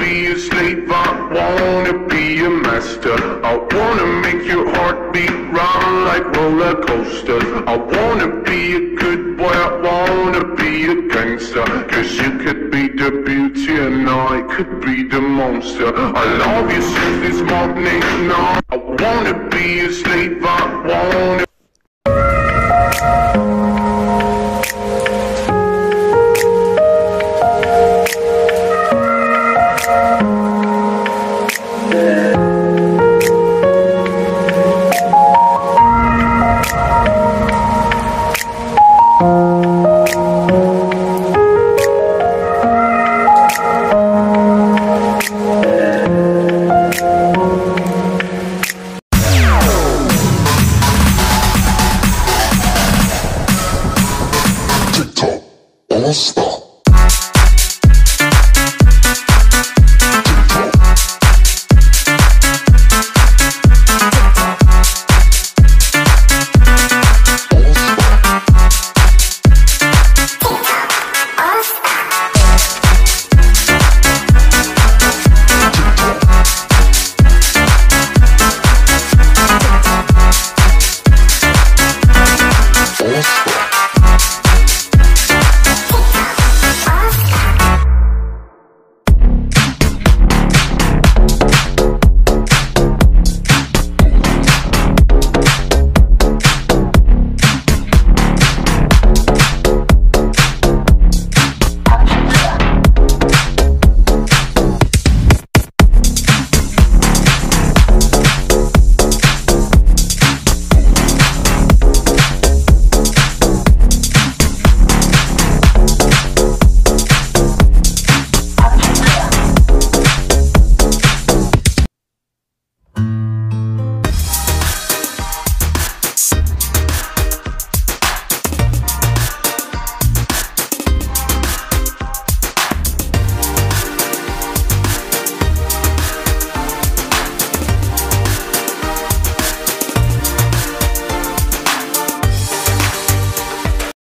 be a slave, I wanna be a master. I wanna make your heart beat round like roller coasters. I wanna be a good boy, I wanna be a gangster. Cause you could be the beauty and I could be the monster. I love you since this morning, now I wanna be a slave, I wanna